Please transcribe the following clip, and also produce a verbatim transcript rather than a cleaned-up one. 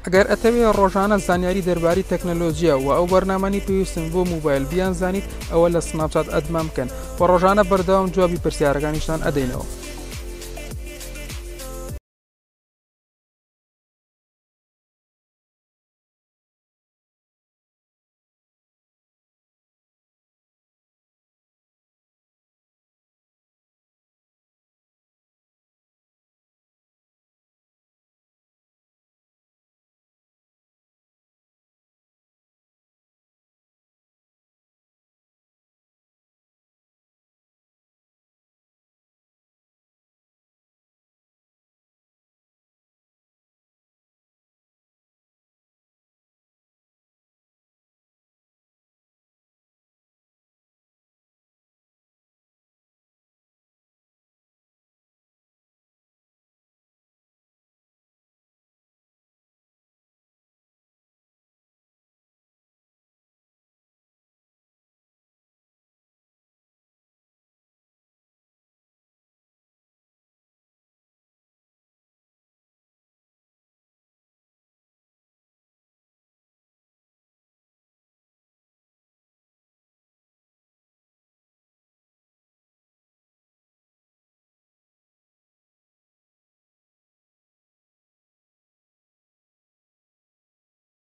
ئەگەر ئەتەوێت ڕۆژانە زانیاری دەربارەی تەکنەلۆژیە و ئەو بەرنامەی پێویستن بۆ موبایل بیان زانیت ئەوە لە سناپچات ئەدمان بکەن و ڕۆژانە بەردەوام جوابی پرسیارەکانیشتان ئەدەینەوە.